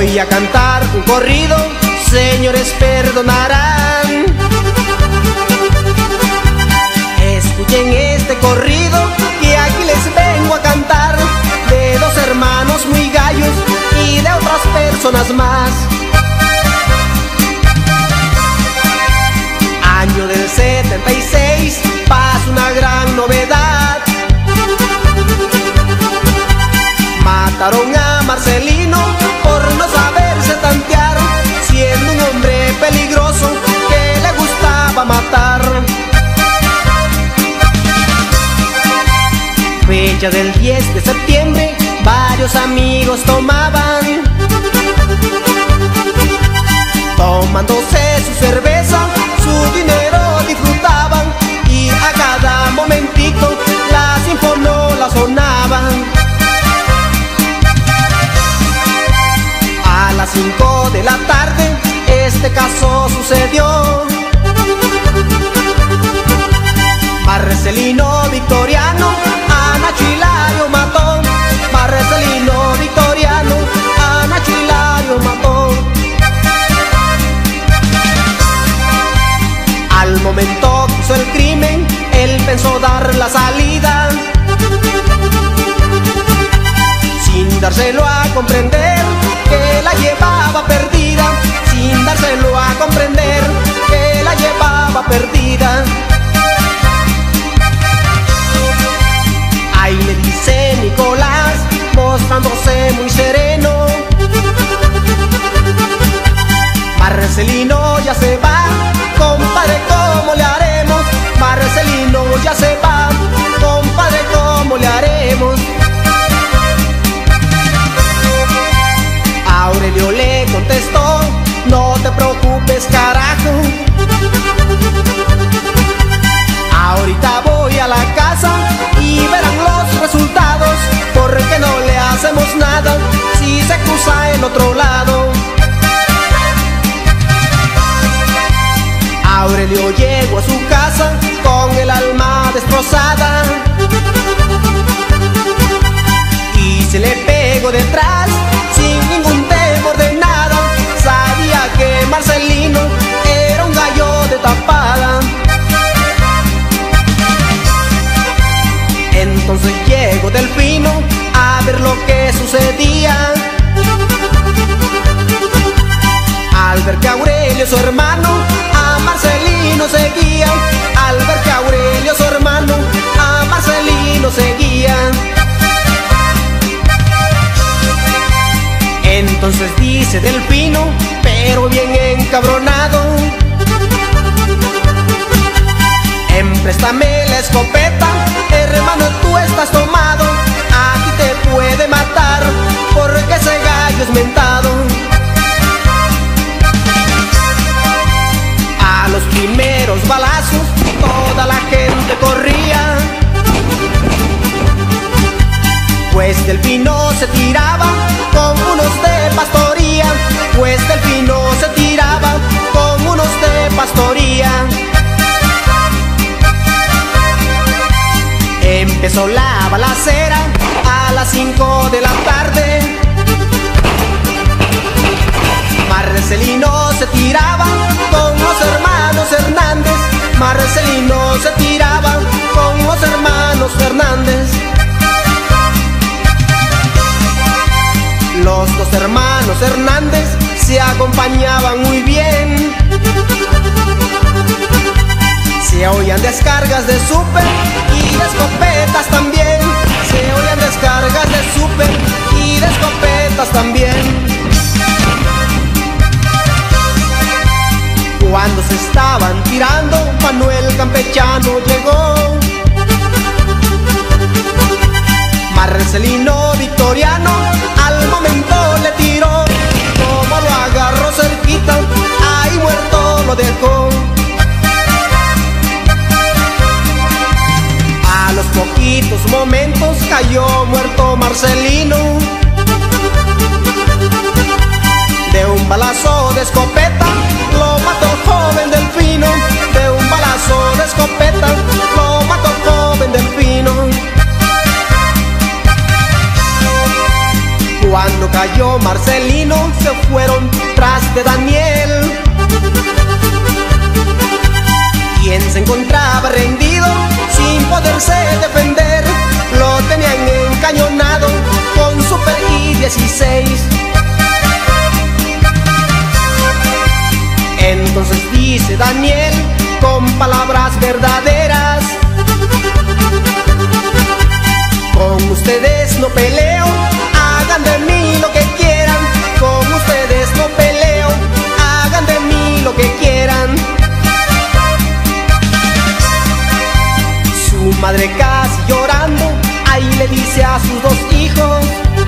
Voy a cantar un corrido, señores perdonarán. Escuchen este corrido que aquí les vengo a cantar, de dos hermanos muy gallos y de otras personas más. Año del 76, pasa una gran novedad. Mataron a Marcelino por no saberse tantear, siendo un hombre peligroso que le gustaba matar. Fecha del 10 de septiembre, varios amigos tomaban, tomándose su cerveza, su dinero disfrutaban, y a cada momentito la sinfonola sonaban. A las 5 de la tarde este caso sucedió. Marcelino Victoriano a Nacho Hilario mató. Marcelino Victoriano a Nacho Hilario mató. Al momento que hizo el crimen, él pensó dar la salida, sin dárselo a comprender que la llevaba perdida, sin dárselo a comprender que la llevaba perdida. Ahí le dice Nicolás, mostrándose muy sereno: Marcelino ya se va, compadre, ¿cómo le haremos? Marcelino ya se va, compadre, ¿cómo le haremos? Aurelio le contestó: no te preocupes, carajo. Ahorita voy a la casa y verán los resultados, porque no le hacemos nada si se cruza el otro lado. Aurelio llegó a su casa con el alma destrozada y se le pegó detrás sin ningún temor de nada. Sabía que Marcelino era un gallo de tapada. Entonces llegó Delfino a ver lo que sucedía. Al ver que Aurelio, su hermano, a Marcelino seguía. Al ver que Aurelio, su hermano, a Marcelino seguía. Entonces dice Delfino, pero bien encabronado: empréstame la escopeta, hermano, tú estás tomado. A ti te puede matar porque ese gallo es mentado. A los primeros balazos toda la gente corría, pues Delfino se tiraba con unos de pastoría, pues Delfino se tiraba con unos de pastoría. Empezó la balacera a las 5 de la tarde. Marcelino se tiraba con los hermanos Hernández. Marcelino se tiraba con los hermanos Hernández. Los dos hermanos Hernández se acompañaban muy bien. Se oían descargas de súper y de escopetas también. Se oían descargas de súper y de escopetas también. Cuando se estaban tirando, Manuel Campechano llegó. Marcelino Victoriano al momento le tiró. Como lo agarró cerquita, ahí muerto lo dejó. A los poquitos momentos cayó muerto Marcelino, de un balazo de escopeta lo mató joven Delfino. De un balazo de escopeta lo mató joven Delfino. Cuando cayó Marcelino se de Daniel, quien se encontraba rendido sin poderse defender. Lo tenían encañonado con Super I-16. Entonces dice Daniel con palabras verdaderas: con ustedes no peleo, hagan de mí lo que quieran. Con ustedes no peleo, hagan de mí lo que quieran. Su madre casi llorando, ahí le dice a sus dos hijos: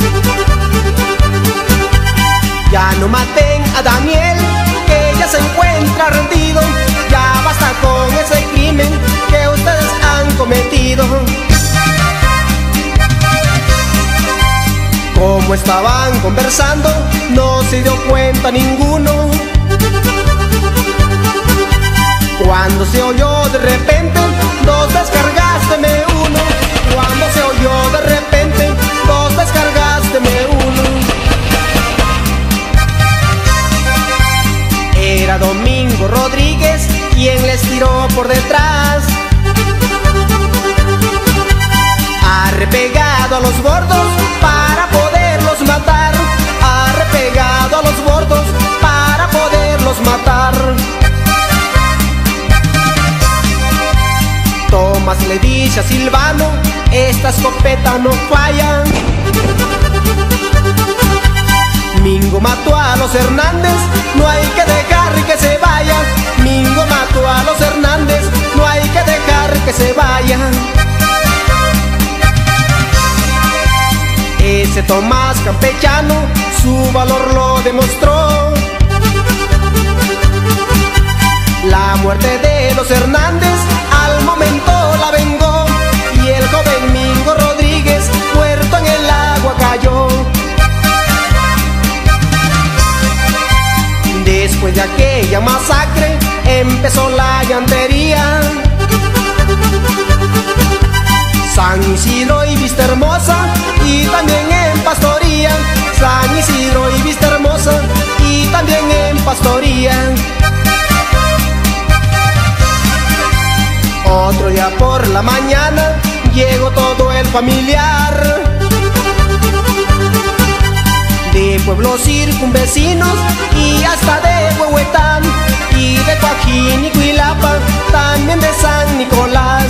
ya no maten a Daniel, que ya se encuentra rendido. Ya basta con ese crimen que ustedes han cometido. Como estaban conversando, no se dio cuenta ninguno, cuando se oyó de repente: dos descargásteme uno. Cuando se oyó de repente: dos descargásteme uno. Era Domingo Rodríguez quien les tiró por detrás, arrepegado a los gordos para poderlos matar, arrepegado a los gordos para poderlos matar. Tomás le dice a Silvano: esta escopeta no falla. Mingo mató a los Hernández, no hay que dejar que se vaya. Mingo mató a los Hernández, no hay que dejar que se vaya. Ese Tomás campechano su valor lo demostró. La muerte de los Hernández al momento la vengó, y el joven Mingo Rodríguez muerto en el agua cayó. Después de aquella masacre empezó la llantería. San Isidro y Vista Hermosa, y también en Pastoría. San Isidro y Vista Hermosa, y también en Pastoría. Otro día por la mañana llegó todo el familiar de pueblos circunvecinos y hasta de Huehuetán, y de Coajín y Cuilapa, también de San Nicolás.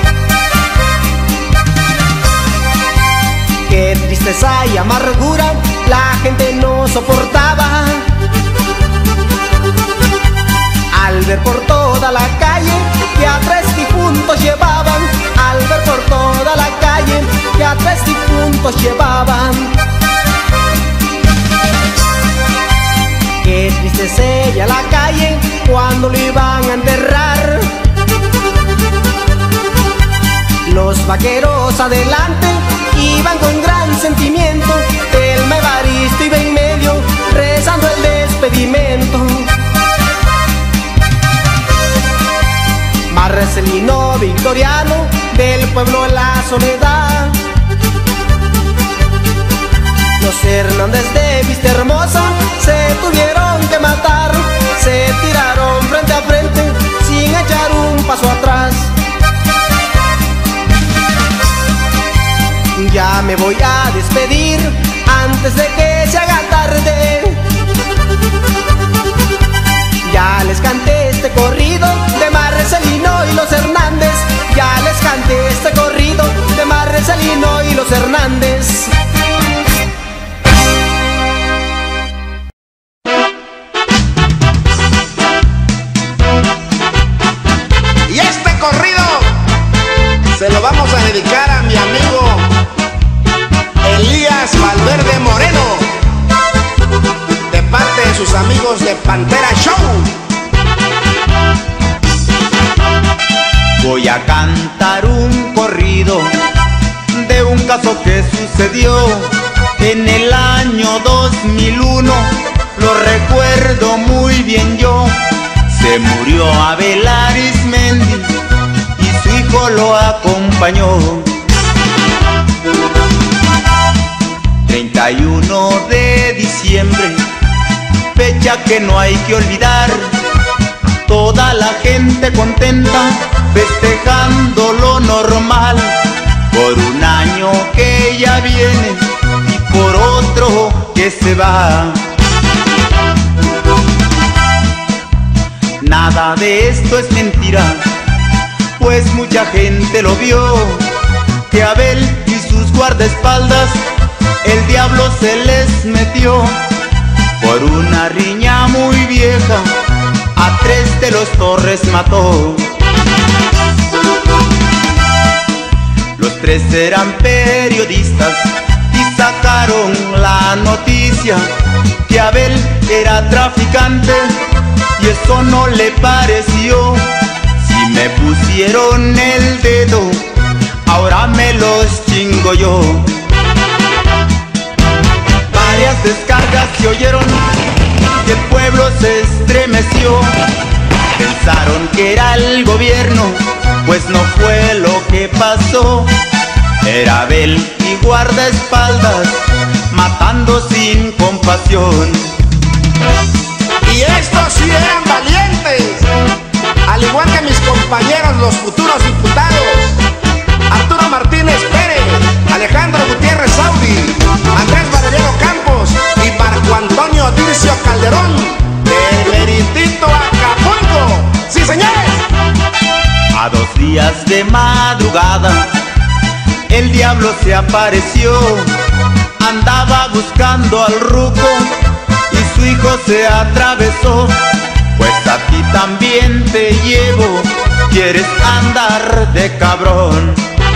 Qué tristeza y amargura la gente no soportaba al ver por toda la calle que a 3 difuntos llevaban, al ver por toda la calle que a 3 difuntos llevaban. Qué triste sería la calle cuando lo iban a enterrar. Los vaqueros adelante iban con gran sentimiento, Telma Evaristo iba en medio rezando el despedimento. Marcelino Victoriano del pueblo La Soledad, los Hernández de Vista Hermosa se tuvieron que matar, se tiraron frente a frente sin echar un paso atrás. Ya me voy a despedir antes de que se haga tarde. Ya les canté este corrido de Marcelino y los Hernández. Ya les canté este corrido de Marcelino y los Hernández. Y este corrido se lo vamos a dedicar a mi amigo Elías Valverde Moreno, de parte de sus amigos de Pantera Show. Voy a cantar un corrido de un caso que sucedió en el año 2001. Lo recuerdo muy bien yo. Se murió Abel Arismendi y su hijo lo acompañó. 31 de diciembre fecha que no hay que olvidar. Toda la gente contenta, festejando lo normal, por un año que ya viene y por otro que se va. Nada de esto es mentira, pues mucha gente lo vio, que Abel y sus guardaespaldas el diablo se les metió. Por una riña muy vieja a 3 de los Torres mató. Los 3 eran periodistas y sacaron la noticia que Abel era traficante, y eso no le pareció. Si me pusieron el dedo, ahora me los chingo yo. Varias descargas se oyeron y el pueblo se estremeció. Pensaron que era el gobierno, pues no fue lo que pasó. Era Abel y guardaespaldas matando sin compasión. Y estos sí eran valientes, al igual que mis compañeros los futuros diputados Arturo Martínez Pérez, Alejandro Gutiérrez Saudi, Andrés Valeriano Campos y Marco Antonio Dircio Calderón, del meritito Acapulco. ¡Sí, señores! A 2 días de madrugada el diablo se apareció. Andaba buscando al ruco y su hijo se atravesó. Pues a ti también te llevo, quieres andar de cabrón.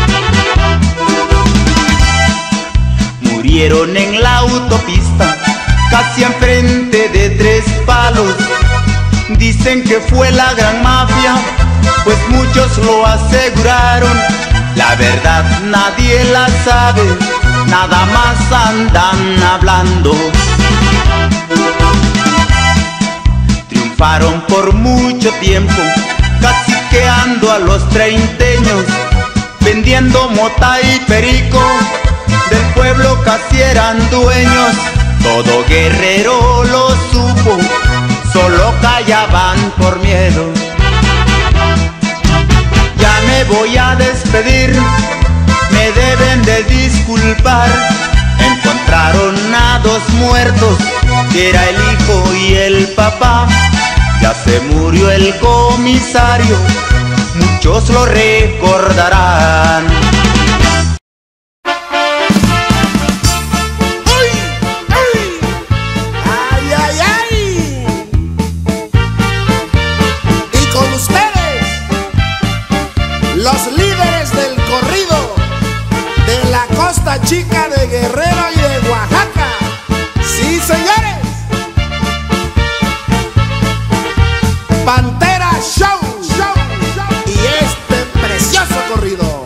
Murieron en la autopista, casi enfrente de 3 palos. Dicen que fue la gran mafia, pues muchos lo aseguraron. La verdad nadie la sabe, nada más andan hablando. Triunfaron por mucho tiempo, caciqueando a los treinteños, vendiendo mota y perico, del pueblo casi eran dueños. Todo Guerrero lo supo, solo callaban por miedo. Ya me voy a despedir, me deben de disculpar. Encontraron a 2 muertos, que era el hijo y el papá. Ya se murió el comisario, muchos lo recordarán. Los líderes del corrido de la Costa Chica de Guerrero y de Oaxaca. ¡Sí, señores! Pantera Show, y este precioso corrido.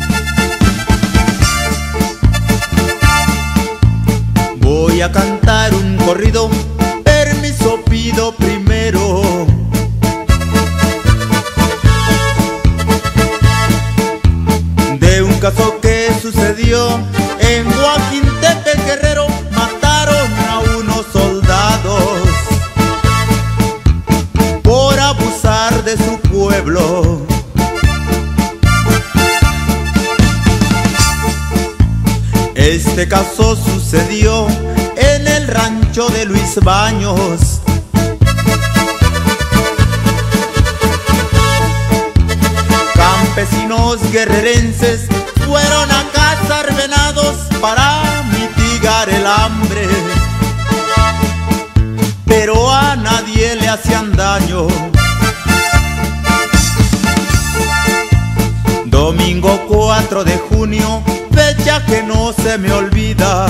Voy a cantar un corrido, permiso pido primero. Un caso que sucedió en Guajintepec, Guerrero. Mataron a unos soldados por abusar de su pueblo. Este caso sucedió en el rancho de Luis Baños. Campesinos guerrerenses fueron a cazar venados para mitigar el hambre, pero a nadie le hacían daño. Domingo 4 de junio, fecha que no se me olvida.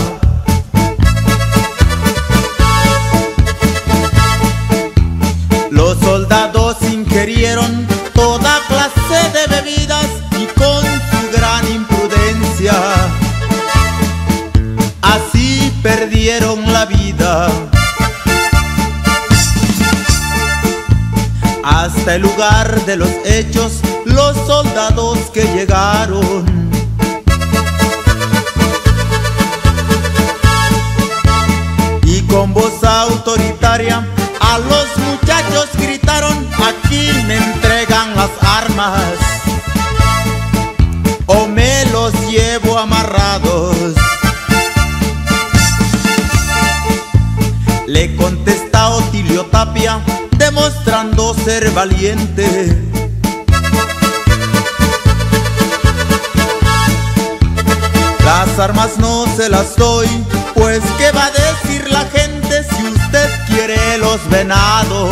Los soldados ingerieron toda clase de bebidas y con su gran imprudencia así perdieron la vida. Hasta el lugar de los hechos los soldados que llegaron y con voz autoritaria Aquí me entregan las armas o me los llevo amarrados. Le contesta Otilio Tapia, demostrando ser valiente. Las armas no se las doy, pues ¿qué va a decir la gente si usted quiere los venados?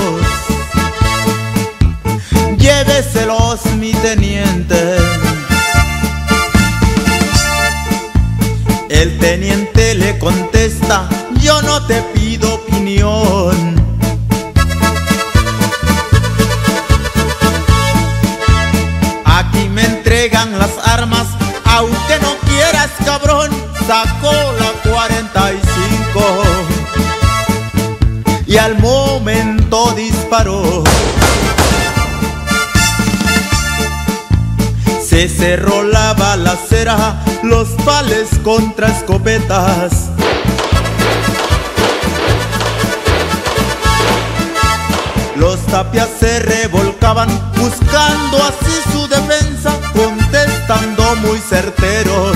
Lléveselos, mi teniente. El teniente le contesta, yo no te pido opinión. Aquí me entregan las armas, aunque no quieras, cabrón. Sacó la 45 y al momento disparó. Se cerró la balacera, los vales contra escopetas. Los Tapias se revolcaban, buscando así su defensa, contestando muy certeros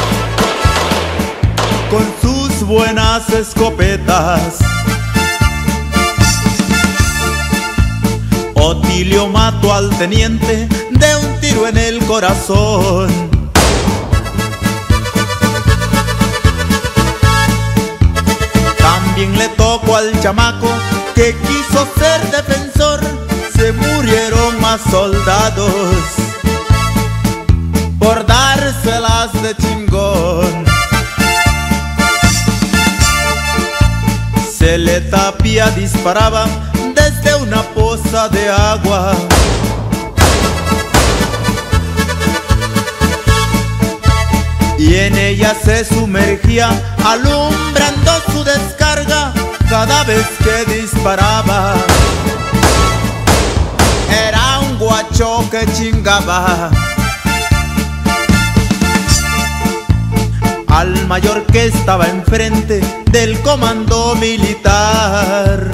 con sus buenas escopetas. Otilio mató al teniente de un tiro en el corazón. También le tocó al chamaco que quiso ser defensor. Se murieron más soldados por dárselas de chingón. Se le Tapia disparaba desde una poza de agua. Y en ella se sumergía, alumbrando su descarga cada vez que disparaba. Era un guacho que chingaba al mayor que estaba enfrente del comando militar.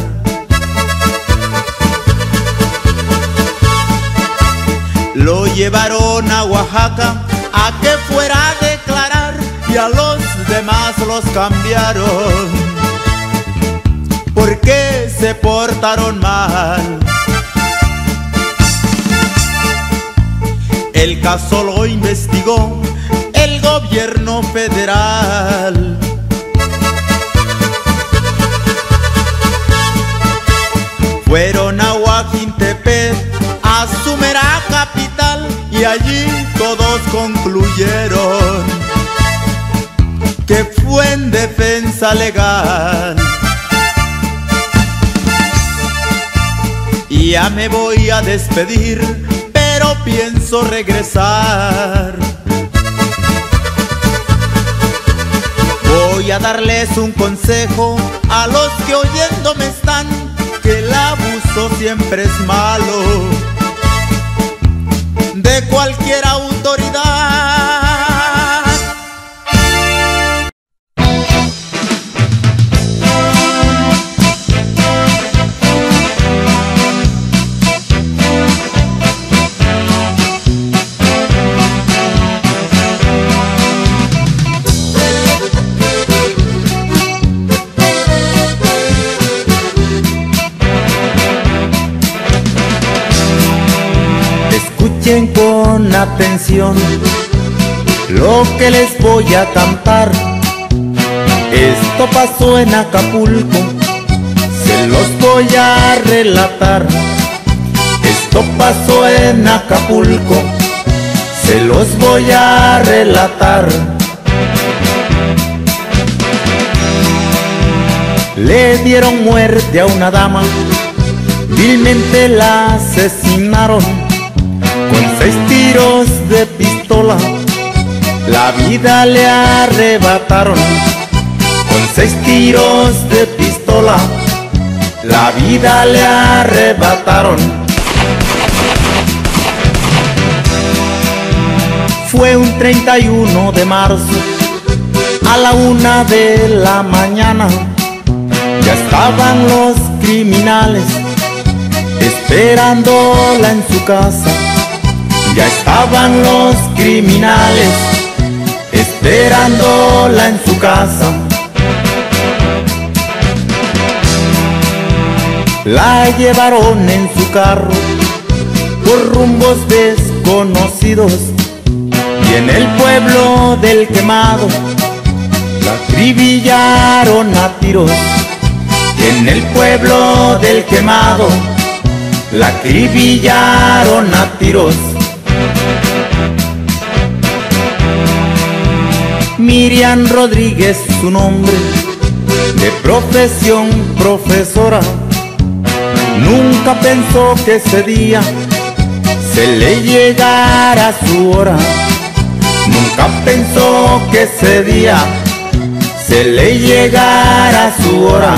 Lo llevaron a Oaxaca a que fuera a declarar y a los demás los cambiaron porque se portaron mal. El caso lo investigó el gobierno federal. Fueron a Oaxintepec, a su mera capital, y allí todos concluyeron que fue en defensa legal. Y ya me voy a despedir, pero pienso regresar. Voy a darles un consejo a los que oyéndome están, que el abuso siempre es malo de cualquier autoridad. Escuchen con atención lo que les voy a cantar. Esto pasó en Acapulco, se los voy a relatar. Esto pasó en Acapulco, se los voy a relatar. Le dieron muerte a una dama, vilmente la asesinaron. Con 6 tiros de pistola la vida le arrebataron. Con 6 tiros de pistola la vida le arrebataron. Fue un 31 de marzo a la 1 de la mañana. Ya estaban los criminales esperándola en su casa. Ya estaban los criminales esperándola en su casa. La llevaron en su carro por rumbos desconocidos y en el pueblo del Quemado la acribillaron a tiros. En el pueblo del Quemado la acribillaron a tiros. Miriam Rodríguez su nombre, de profesión profesora. Nunca pensó que ese día se le llegara su hora. Nunca pensó que ese día se le llegara su hora.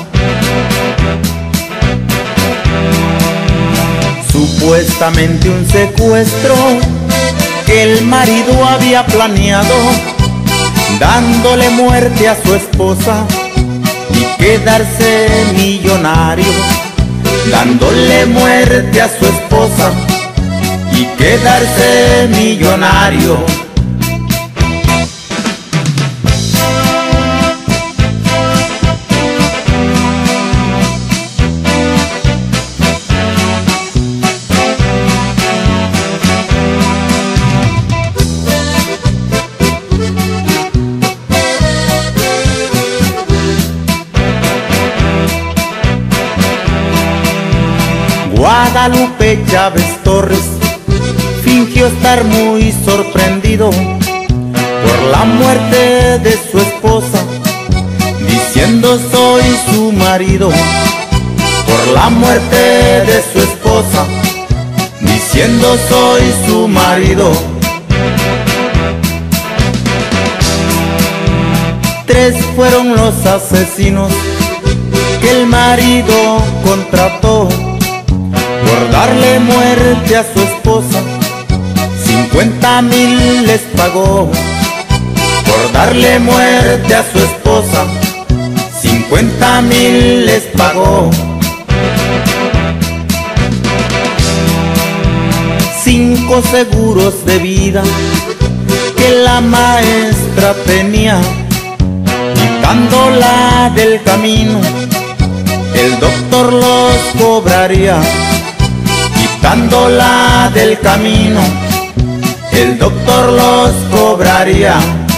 Supuestamente un secuestro que el marido había planeado, dándole muerte a su esposa y quedarse millonario. Dándole muerte a su esposa y quedarse millonario. Guadalupe Chávez Torres fingió estar muy sorprendido por la muerte de su esposa, diciendo soy su marido. Por la muerte de su esposa, diciendo soy su marido. 3 fueron los asesinos que el marido contrató por darle muerte a su esposa. 50,000 les pagó por darle muerte a su esposa. 50,000 les pagó. 5 seguros de vida que la maestra tenía, quitándola del camino, el doctor los cobraría. Quitándola del camino, el doctor los cobraría.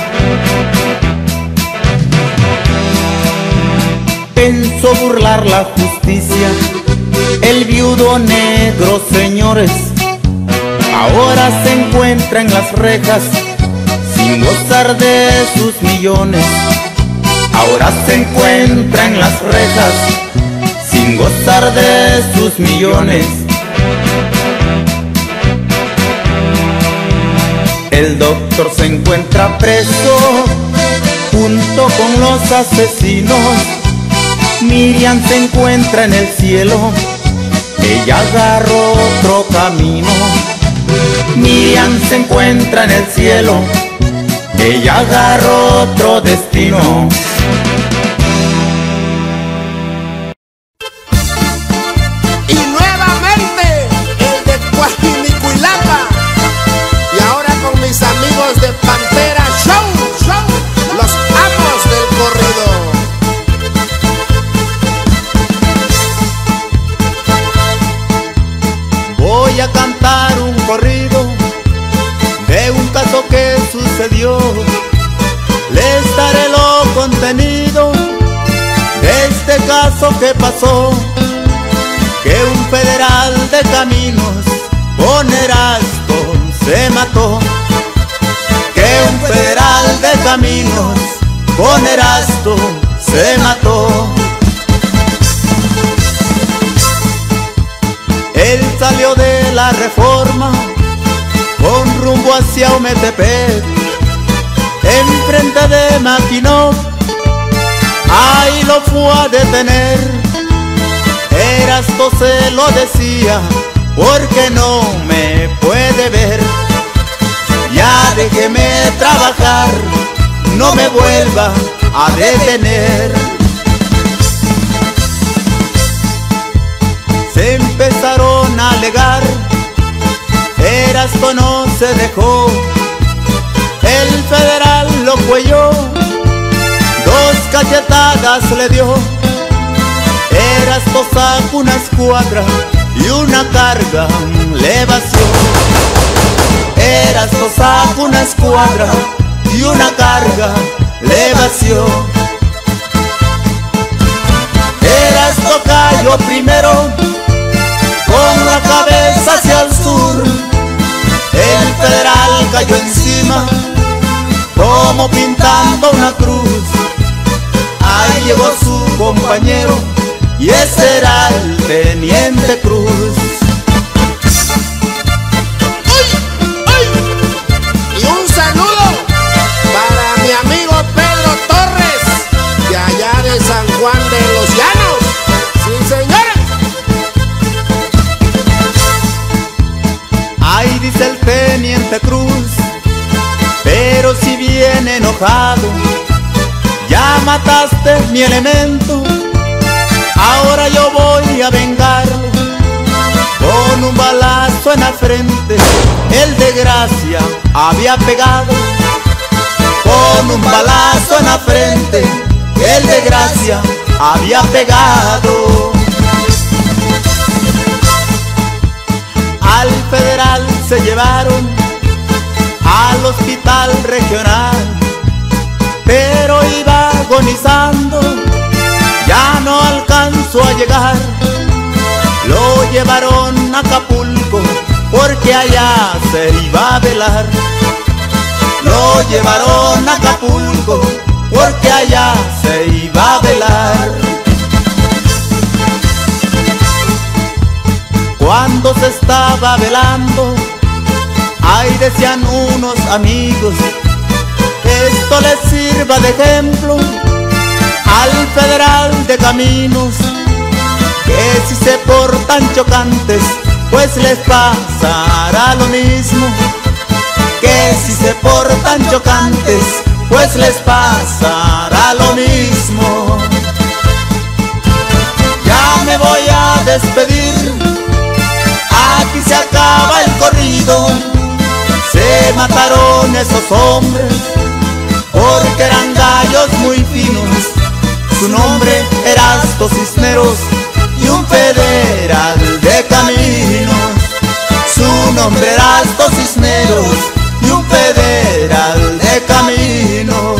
Pensó burlar la justicia el viudo negro, señores. Ahora se encuentra en las rejas sin gozar de sus millones. Ahora se encuentra en las rejas sin gozar de sus millones. El doctor se encuentra preso junto con los asesinos. Miriam se encuentra en el cielo, ella agarró otro camino. Miriam se encuentra en el cielo, ella agarró otro destino. Y nuevamente el de Coajinicuilapa. Y ahora con mis amigos de Pantera Show, los amos del corrido. Voy a cantar un corrido de un caso que sucedió. Les daré lo contenido de este caso que pasó, que un federal de caminos con Erasto se mató. Que un federal de caminos con Erasto se mató. Él salió de la Reforma con rumbo hacia Ometepec, enfrente de Maquinó, ahí lo fue a detener. Erasto se lo decía, porque no me puede ver. Ya déjeme trabajar, no me vuelva a detener. se empezaron a alegar. Erasto no se dejó, el federal lo cuelló, 2 cachetadas le dio. Erasto sacó una escuadra y una carga le vació. Erasto sacó una escuadra y una carga le vació. Erasto cayó primero con la cabeza hacia el sur. El federal cayó encima como pintando una cruz. Ahí llegó su compañero y ese era el teniente Cruz. Y un saludo para mi amigo Pedro Torres, de allá de San Juan de los Llanos. ¡Sí, señores! Ahí dice el teniente Cruz, pero si viene enojado, ya mataste mi elemento, ahora yo voy a vengarlo. Con un balazo en la frente, el de Gracia había pegado. Con un balazo en la frente, el de Gracia había pegado. Al federal se llevaron al hospital regional, pero iba agonizando, ya no alcanzó a llegar. Lo llevaron a Acapulco porque allá se iba a velar. Lo llevaron a Acapulco porque allá se iba a velar. Cuando se estaba velando, ahí decían unos amigos, esto les sirva de ejemplo al federal de Caminos, que si se portan chocantes, pues les pasará lo mismo. Que si se portan chocantes, pues les pasará lo mismo. Ya me voy a despedir, aquí se acaba el corrido. Se mataron esos hombres porque eran gallos muy finos. Su nombre era Erasto Cisneros y un federal de Caminos. Su nombre era Erasto Cisneros y un federal de Caminos.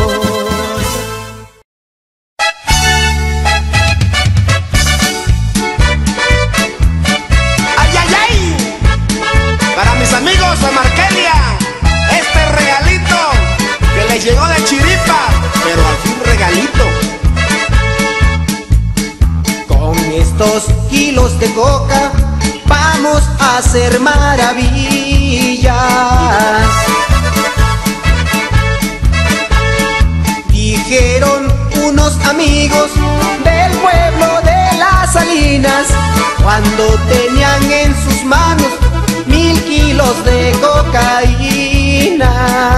¡Ay, ay, ay! Para mis amigos de Marquelia, este regalito que les llegó de chiripa, pero al fin regalito. Con estos kilos de coca vamos a hacer maravillas. Dijeron unos amigos del pueblo de Las Salinas, cuando tenían en sus manos 1000 kilos de cocaína.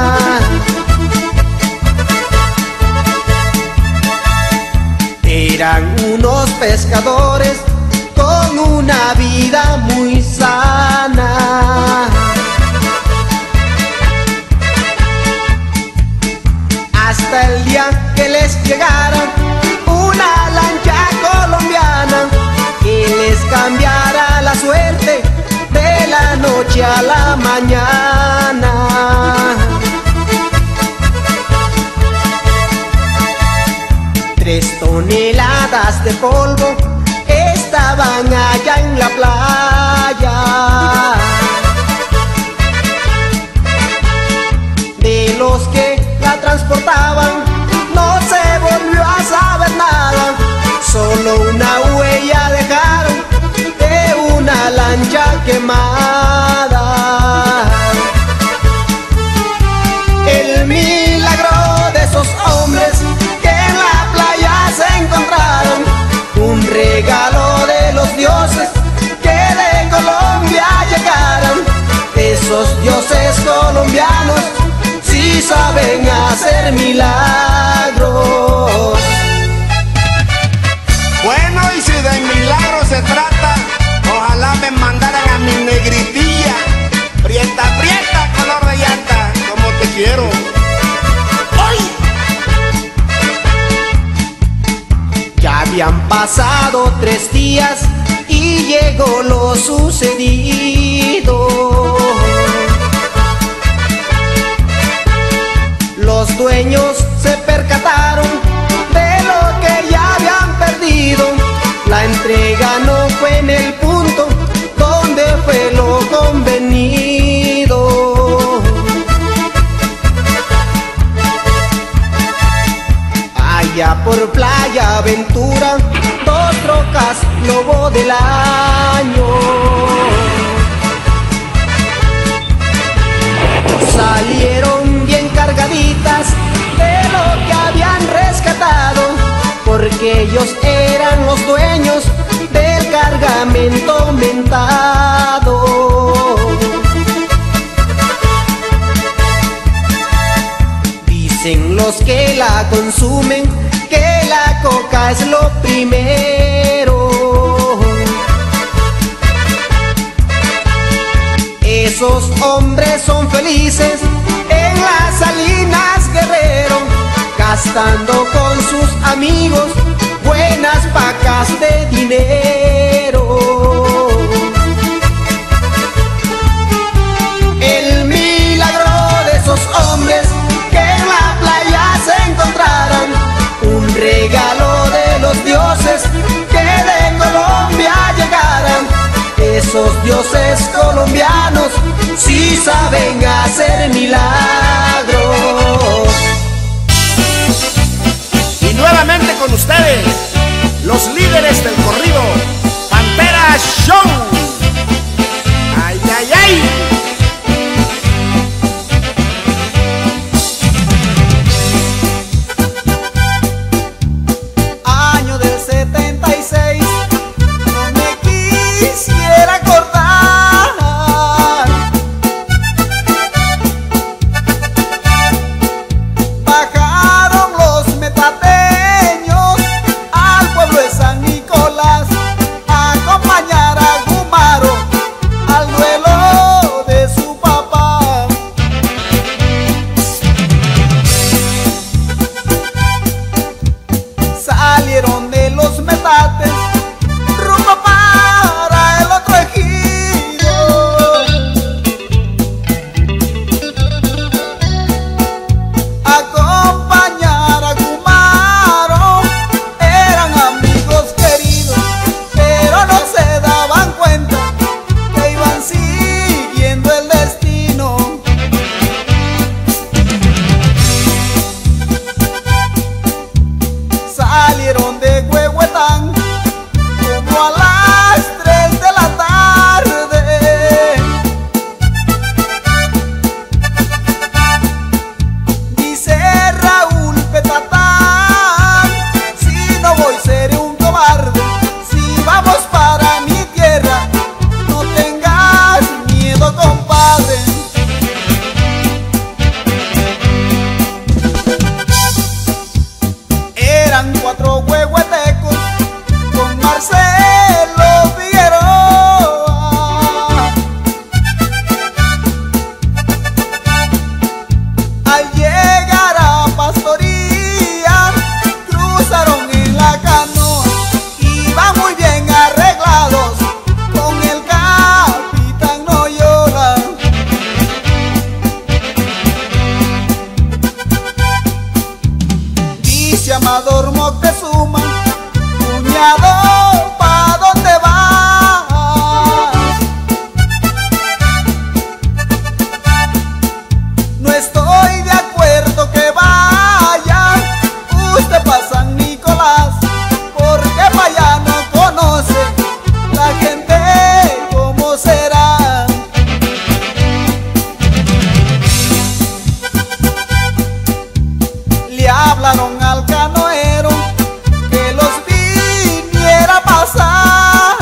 Eran unos pescadores con una vida muy sana. Hasta el día que les llegara una lancha colombiana que les cambiara la suerte de la noche a la mañana. 3 toneladas de polvo estaban allá en la playa. De los que la transportaban no se volvió a saber nada, solo una huella dejaron de una lancha quemada. El milagro de esos hombres que en la playa se encontraron, un regalo de los dioses que de Colombia llegaran. Esos dioses colombianos sí saben hacer milagros. Bueno, y si de milagros se trata, Ojalá me mandaran a mi negritilla, prieta, prieta, color de llanta, como te quiero. ¡Ay! Ya habían pasado 3 días y llegó lo sucedido. Los dueños se percataron de lo que ya habían perdido. La entrega no fue en el punto donde fue lo convenido. Allá por Playa Aventura, 2 trocas Lobo del Año. Salieron bien cargaditas de lo que habían rescatado, porque ellos eran los dueños del cargamento mentado. Dicen los que la consumen que la coca es lo primero. Esos hombres son felices en las Salinas Guerrero, gastando con sus amigos buenas pacas de dinero. El milagro de esos hombres que en la playa se encontraran, un regalo de los dioses que de Colombia llegaran. Esos dioses colombianos sí saben hacer milagros. Y nuevamente con ustedes, los líderes del corrido, Pantera Show. ¡Ay, ay, ay! Año del 76, no me quisiera acordar. Bajaron los metateños al pueblo de San Nicolás a acompañar a Gumaro al duelo de su papá. Salieron de los metates rumbo para el otro ejido. Acompañar a Gumaro, eran amigos queridos, pero no se daban cuenta que iban siguiendo el destino. Salieron de Huehuetán como a las 3 de la tarde. Dice Raúl Petatán, si no voy seré un cobarde. Si vamos para mi tierra, no tengas miedo, compadre. Eran 4 huehuetecos con Marcelo Figueroa. Al llegar a Pastoría, cruzaron en la canoa. Iban muy bien arreglados con el capitán Noyola. Dice Amador Moctezuma, cuñado, ¿pa' dónde vas? No estoy de acuerdo que vaya usted pa' San Nicolás, porque pa' allá no conoce la gente cómo será. Le hablaron al canoero que los viniera a pasar,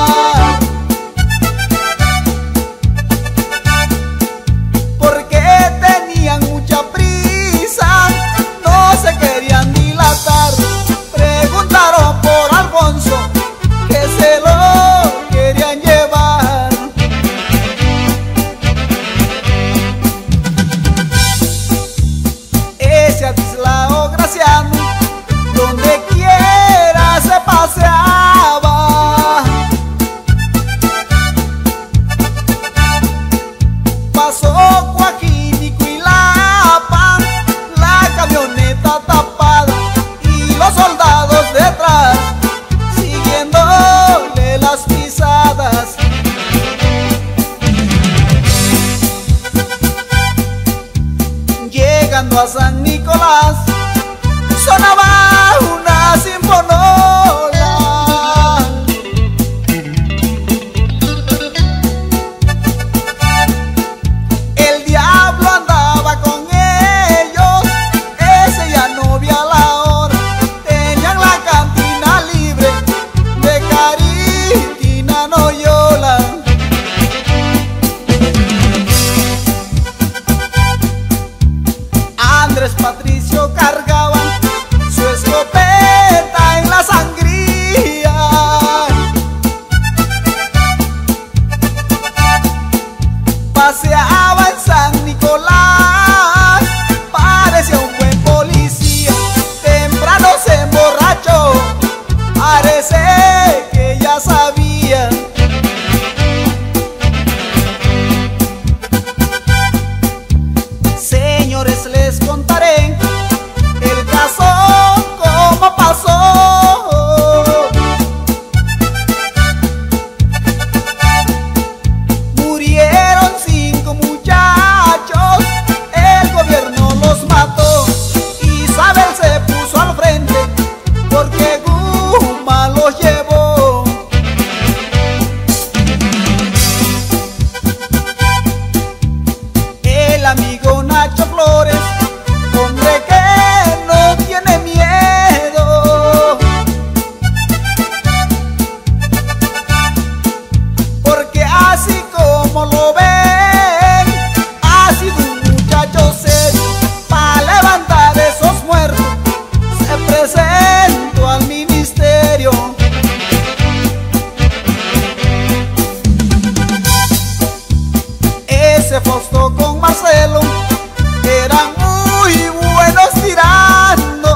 porque tenían mucha prisa, no se querían dilatar. Preguntaron por Alfonso, que se lo querían llegando a San Nicolás, sonaba una sinfonola. El diablo andaba con ellos, ese ya no vi a la hora. Tenían la cantina libre de Caritina Noyola. Andrés Patricio cargaba su escopeta en la sangría. Paseaba en San Nicolás, parecía un buen policía. Temprano se emborrachó, parece que ya sabía. Señores, les contaré el caso como pasó. Murieron 5 muchachos, el gobierno los mató. Isabel se puso al frente porque Guma los llevó. El amigo Nacho Flores, hombre que no tiene miedo, porque así como lo ven, ha sido un muchacho serio. Para levantar esos muertos se presentó al ministerio. Ese Fausto con Marcelo eran muy buenos tirando.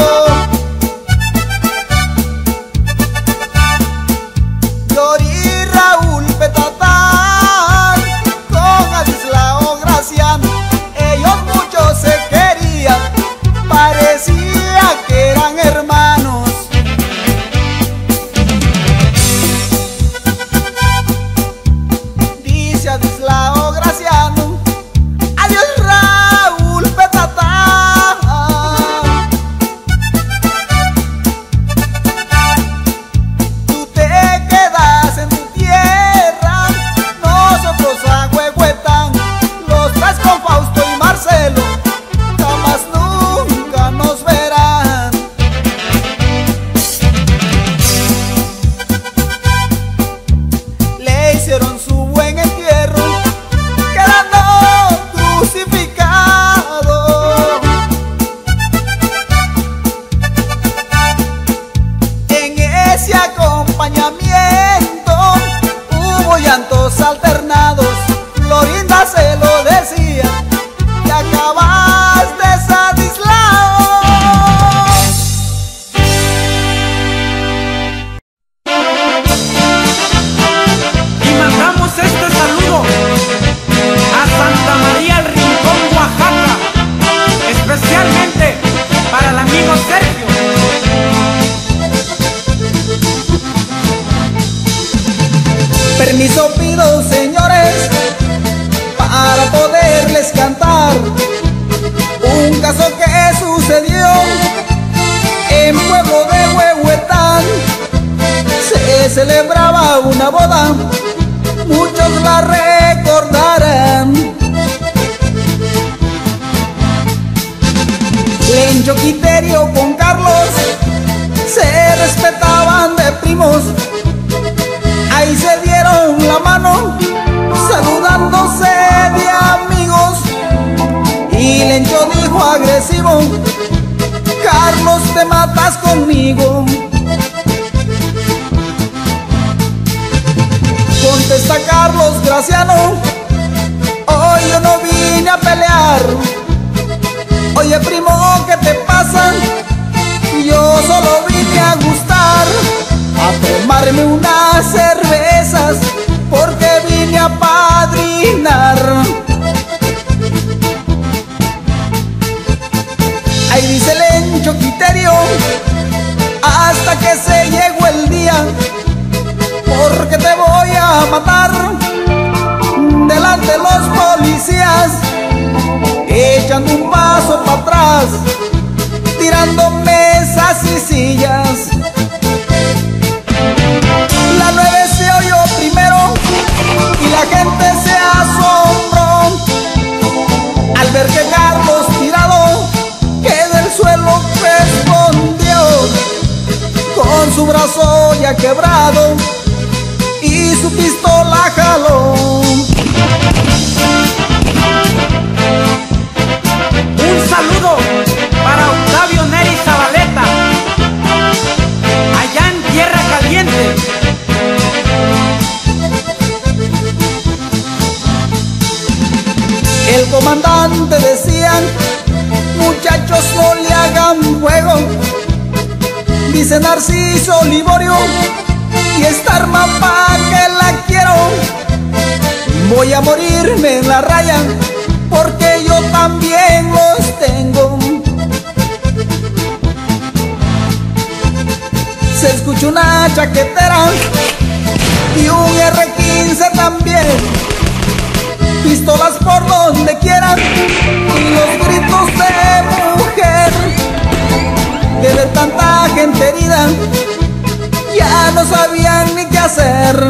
Flor y Raúl Petatán con Adislao Graciano, ellos muchos se querían, parecía que eran hermanos. Dice Adislao Graciano: adiós Raúl Petatán. Tú te quedas en tu tierra, nosotros a Huehuetán. Los tres con Fausto y Marcelo jamás nunca nos verán. Le hicieron su buen entierro, quedando crucificado. En ese acompañamiento hubo llantos alternados. Florinda se lo decía: te acabaste, Sadislao. Y mandamos este saludo a Santa María el Rincón, Oaxaca, especialmente para el amigo Sergio. Permiso pido, señores, para poderles cantar un caso que sucedió en pueblo de Huehuetán. Se celebraba una boda, muchos la recordarán. Lencho Quiterio con Carlos se respetaban de primos. Ahí se dieron la mano, saludándose de amigos. Y Lencho dijo agresivo: Carlos, te matas conmigo. Contesta Carlos Graciano: hoy yo no vine a pelear. Oye primo, ¿qué te pasa? Yo solo vine a gustar, a tomarme unas cervezas, porque vine a padrinar. Ahí dice Lencho Quiterio: hasta que se llegó el día, porque te voy a matar delante de los policías, echando un vaso ver que Carlos tirado que del suelo respondió con su brazo ya quebrado y su pistola jaló. Un saludo para Octavio Neri Zabaleta, allá en Tierra Caliente. El comandante decía: muchachos, no le hagan fuego. Dice Narciso Liborio: y esta arma pa' que la quiero. Voy a morirme en la raya porque yo también los tengo. Se escucha una chaquetera y un R15 también, pistolas por donde quieran y los gritos de mujer. De ver tanta gente herida ya no sabían ni qué hacer.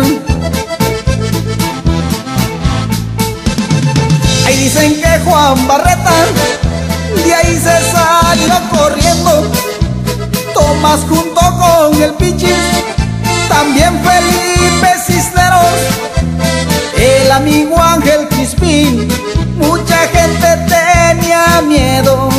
Ahí dicen que Juan Barreta de ahí se salió corriendo. Tomás junto con el Pichis, también Felipe Cisneros, el amigo Ángel Crispín. Mucha gente tenía miedo.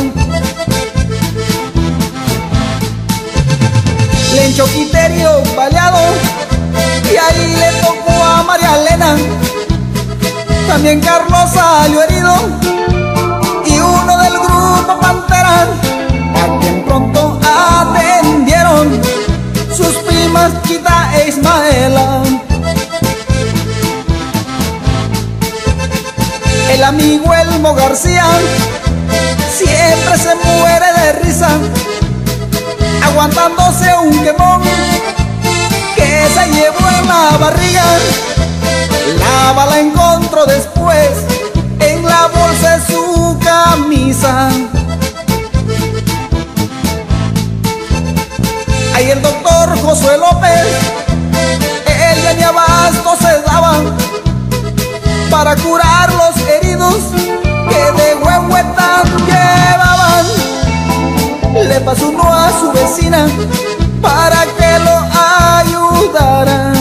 Lencho Quiterio baleado y ahí le tocó a María Elena. También Carlos salió herido y uno del grupo Pantera, a quien pronto atendieron sus primas Chita e Ismaela. El amigo Elmo García siempre se muere de risa, aguantándose un quemón que se llevó en la barriga. La bala encontró después en la bolsa de su camisa. Ahí el doctor Josué López, él ya ni abasto se daba para curar los heridos que de Huehuetán llevaban. Le pasó uno a su vecina para que lo ayudara.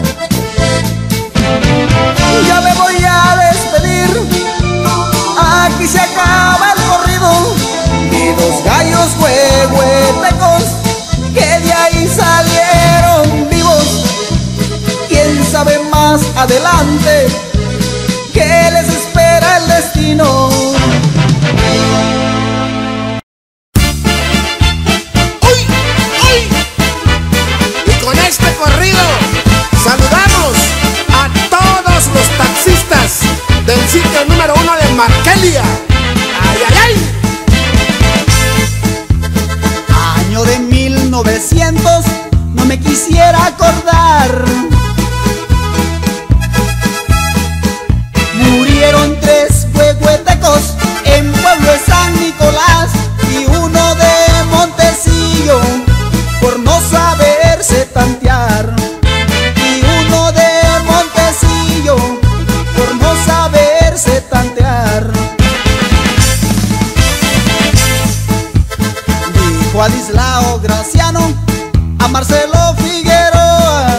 Ya me voy a despedir, aquí se acaba el corrido. Vi dos gallos huehuetecos que de ahí salieron vivos. Quién sabe más adelante qué les espera el destino. Y con este corrido saludamos a todos los taxistas del sitio número 1 de Markelia. ¡Ay, ay, ay! Año de 1900, no me quisiera acordar. Murieron 3 huehuetecos en Pueblo de San Nicolás y uno de Montecillo por no saberse tantear. Y uno de Montecillo por no saberse tantear. Dijo Adislao Graciano a Marcelo Figueroa: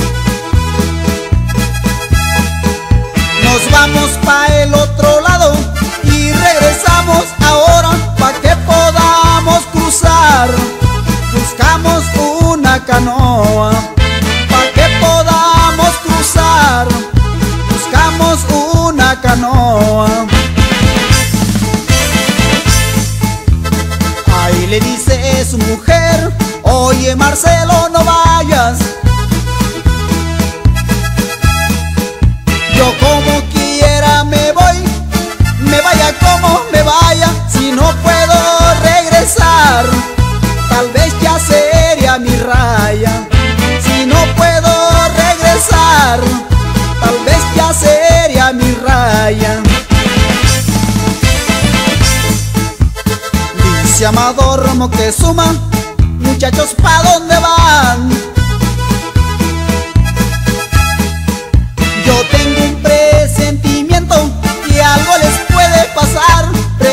nos vamos pa' el otro lado y regresamos ahora pa' que podamos cruzar. Buscamos una canoa pa' que podamos cruzar. Buscamos una canoa. Ahí le dice su mujer: oye Marcelo, no vayas. Yo como quiera me voy, me vaya como me vaya. Si no puedo regresar, tal vez ya sería mi raya. Si no puedo regresar, tal vez ya sería mi raya. Dice Amador Moctezuma: muchachos, ¿pa' dónde van? Yo tengo un presentimiento que algo les puede pasar.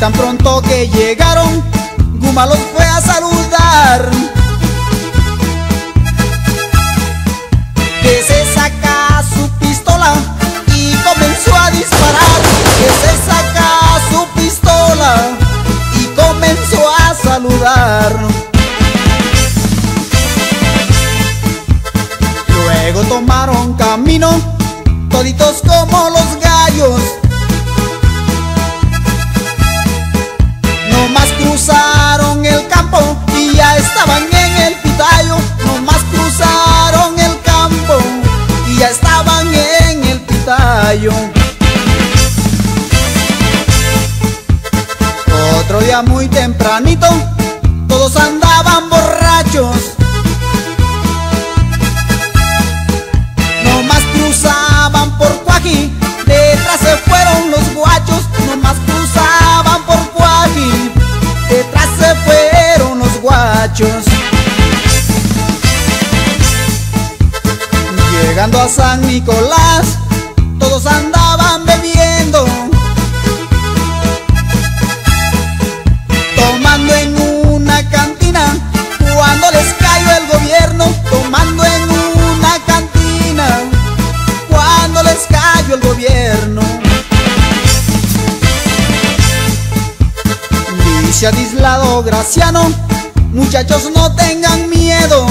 tan pronto que llegaron, Guma los fue a saludar. Que se saca su pistola y comenzó a disparar. Que se saca su pistola y comenzó a saludar. Luego tomaron camino, toditos como los gallos. Nomás cruzaron el campo y ya estaban en el pitayo. Nomás cruzaron el campo y ya estaban en el pitayo. Otro día muy tempranito, todos andaban borrachos. Nomás cruzaban por Cuaji, detrás se fueron los guachos. Nomás cruzaban por Cuaji, detrás se fueron los guachos. Llegando a San Nicolás, todos andaban bebiendo, tomando en una cantina, cuando les cayó el gobierno. Tomando en una cantina, cuando les cayó el gobierno. Dice Adislado Graciano, muchachos no tengan miedo,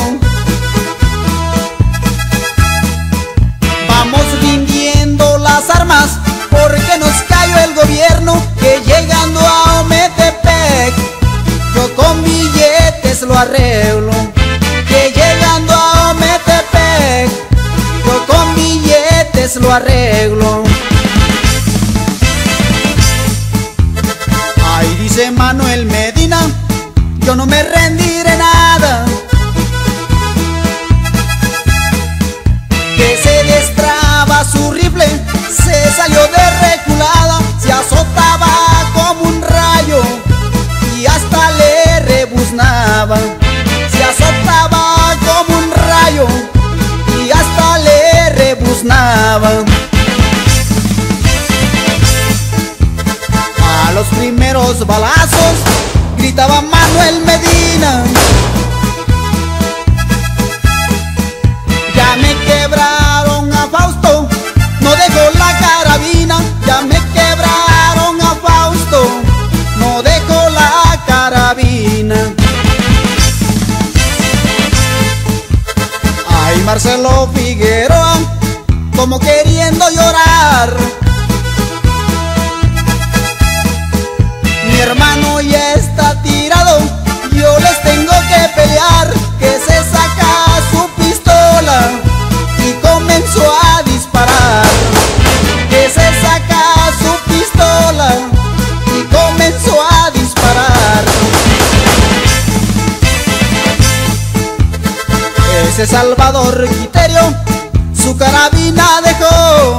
vamos rindiendo las armas porque nos cayó el gobierno. Que llegando a Ometepec, yo con billetes lo arreglo. Que llegando a Ometepec, yo con billetes lo arreglo. Ahí dice Manuel Medina, yo no me rendiré nada. Que se destraba su rifle, se salió de reculada, se azotaba como un rayo y hasta le rebuznaba. Se azotaba como un rayo y hasta le rebuznaba. A los primeros balazos gritaba Manuel Medina, ya me quebraron a Fausto, no dejo la carabina. Ya me quebraron a Fausto, no dejo la carabina. Ay, Marcelo Figueroa, como queriendo llorar. Mi hermano ya está tirado, yo les tengo que pelear. Que se saca su pistola y comenzó a disparar. Que se saca su pistola y comenzó a disparar. Ese Salvador Quiterio su carabina dejó.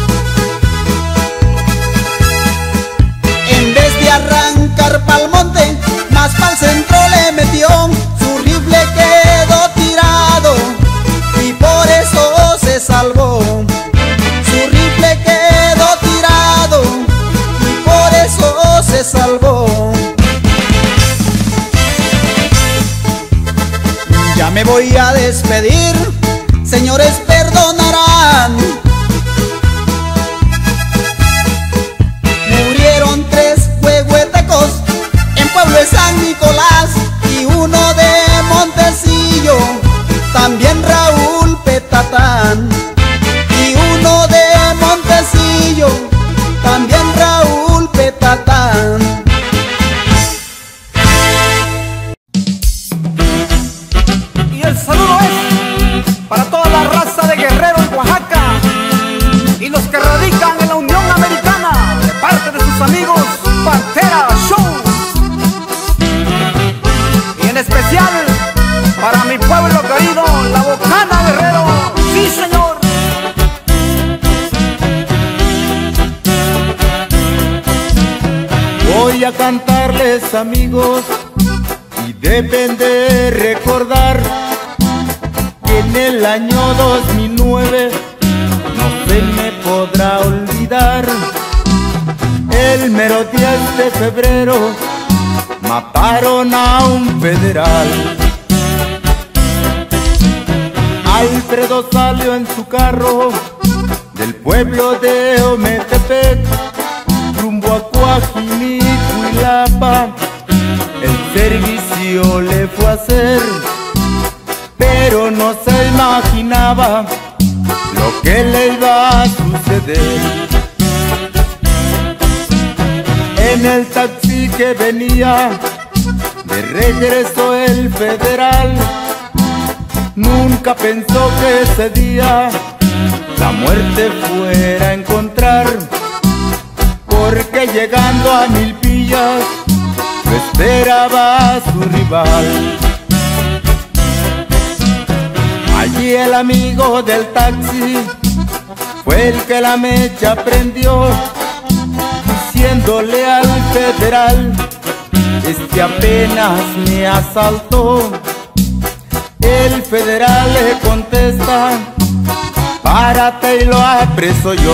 En vez de arrancar pa'l monte, más pa'l centro le metió. Su rifle quedó tirado y por eso se salvó. Su rifle quedó tirado y por eso se salvó. Ya me voy a despedir, señores perdonarán. Murieron 3 huehuetecos en Pueblo de San Nicolás y uno de Montecillo, también Raúl Petatán. Y uno de Montecillo, también Raúl Petatán. Y el saludo es para toda la raza de Guerrero en Oaxaca y los que radican en la Unión Americana, de parte de sus amigos Pantera Show. Y en especial para mi pueblo querido, La Bocana, Guerrero. ¡Sí, señor! Voy a cantarles, amigos, y deben de recordar que en el año 2009 no se me podrá olvidar el el mero 10 de febrero mataron a un federal. Alfredo salió en su carro del pueblo de Ometepec rumbo a Coajimalpa. El servicio le fue a hacer, pero no se imaginaba lo que le iba a suceder. En el taxi que venía de regreso el federal, nunca pensó que ese día la muerte fuera a encontrar, porque llegando a Milpillas lo esperaba a su rival. Allí el amigo del taxi fue el que la mecha prendió, diciéndole al federal: este apenas me asaltó. El federal le contesta: párate y lo apreso yo.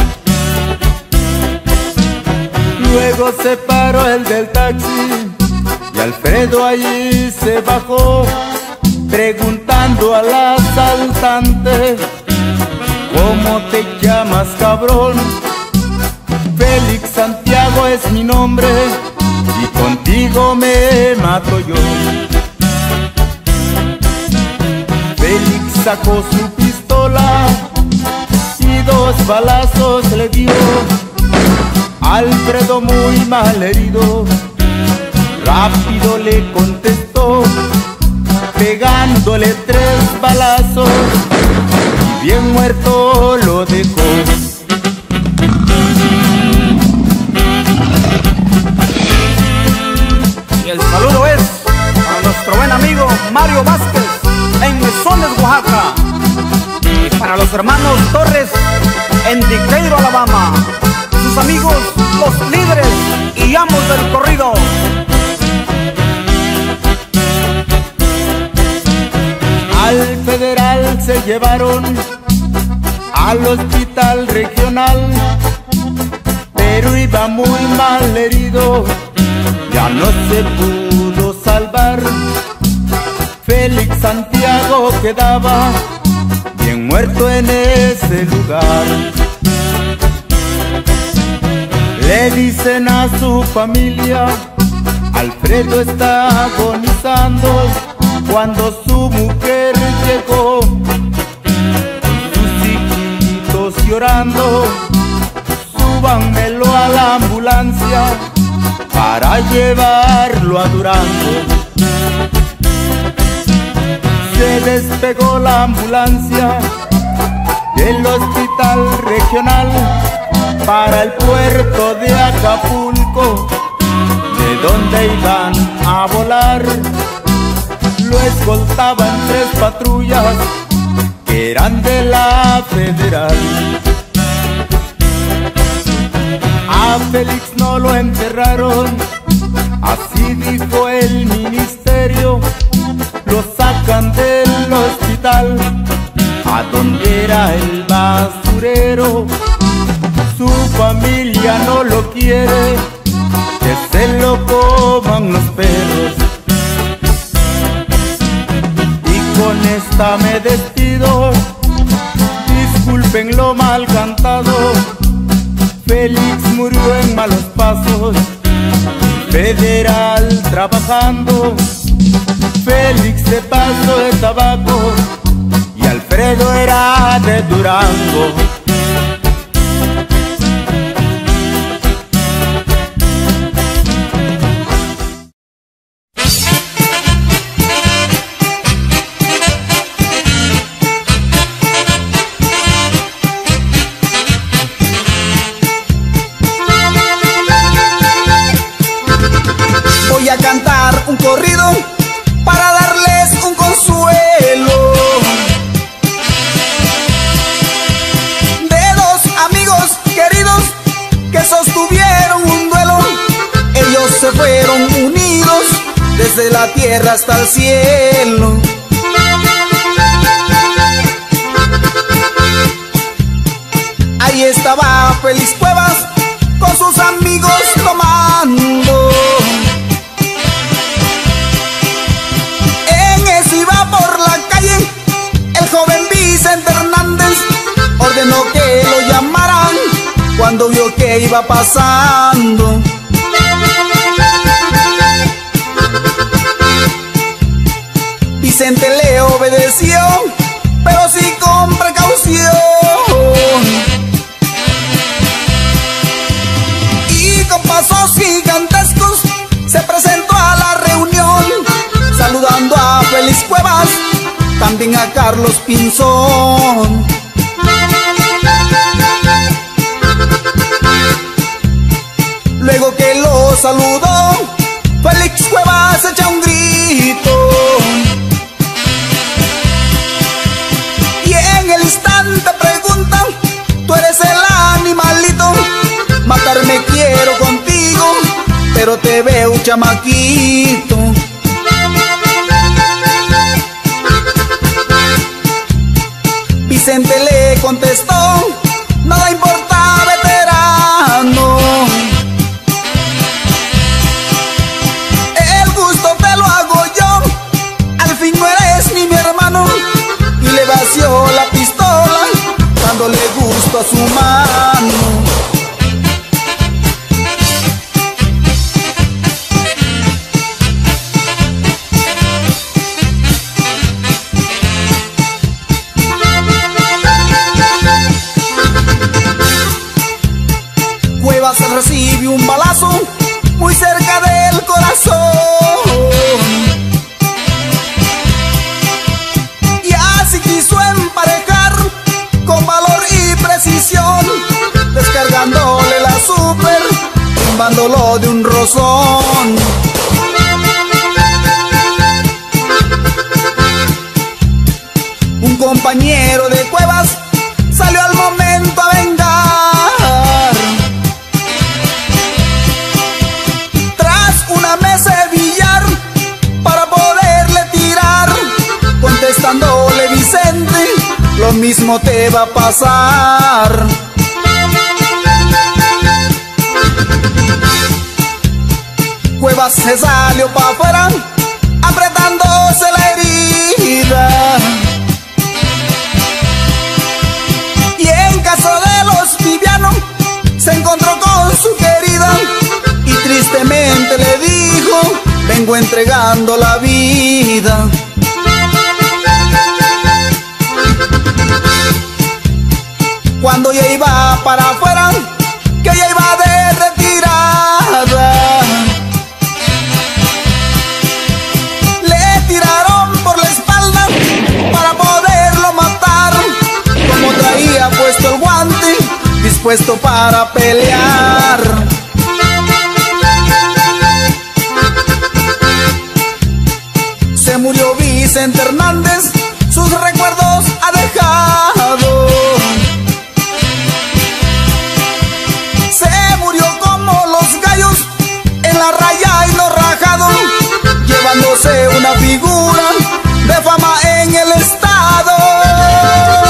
Luego se paró el del taxi y Alfredo allí se bajó, preguntando al asaltante: ¿cómo te llamas, cabrón? Félix Santiago es mi nombre y contigo me mato yo. Félix sacó su pistola y 2 balazos le dio. Alfredo, muy mal herido, rápido le contestó, pegándole 3 balazos y bien muerto lo dejó. Y el saludo es a nuestro buen amigo Mario Vázquez en Mesones, Oaxaca, y para los hermanos Torres en Decatur, Alabama, sus amigos los líderes y amos del corrido. Al federal se llevaron al hospital regional, pero iba muy mal herido, ya no se pudo salvar. Félix Santiago quedaba bien muerto en ese lugar. Le dicen a su familia: Alfredo está agonizando. Cuando su mujer llegó con sus hijitos llorando, súbanmelo a la ambulancia para llevarlo a Durango. Se despegó la ambulancia del hospital regional para el puerto de Acapulco, de donde iban a volar. Lo escoltaban 3 patrullas que eran de la federal. A Félix no lo enterraron, así dijo el ministerio. Lo sacan del hospital a donde era el basurero. Su familia no lo quiere, que se lo coman los perros. Con esta me despido, disculpen lo mal cantado. Félix murió en malos pasos, federal trabajando. Félix de Paso de Tabaco y Alfredo era de Durango. Voy a cantar un corrido para darles un consuelo de 2 amigos queridos que sostuvieron un duelo. Ellos se fueron unidos desde la tierra hasta el cielo. Ahí estaba Félix Cuevas con sus amigos ordenó que lo llamaran cuando vio que iba pasando. Vicente le obedeció, pero sí con precaución. Y con pasos gigantescos se presentó a la reunión, saludando a Félix Cuevas, también a Carlos Pinzón. Luego que lo saludó, Félix Cuevas echa un grito. Y en el instante pregunta: tú eres el animalito, matarme quiero contigo, pero te veo un chamaquito. Vicente le contestó: nada importa, veterano, el gusto te lo hago yo, al fin no eres ni mi hermano. Y le vació la pistola dándole gusto a su mano. Cuevas recibe un balazo muy cerca del corazón, y así quiso emparejar con valor y precisión, descargándole la super, tumbándolo de un rozón. Un compañero de Cuevas salió al momento a vengar. Tras una mesa de billar para poderle tirar, contestándole Vicente: lo mismo te va a pasar. Cuevas se salió para afuera, apretándose la herida. Y en caso de los Viviano se encontró con su querida, y tristemente le dijo: vengo entregando la vida. Cuando ya iba para afuera, que ya iba de retirada, le tiraron por la espalda para poderlo matar. Como traía puesto el guante, dispuesto para pelear. Se murió Vicente Hernández, sus recuerdos ha dejado. Se murió como los gallos, en la raya y no rajado, llevándose una figura de fama en el estado.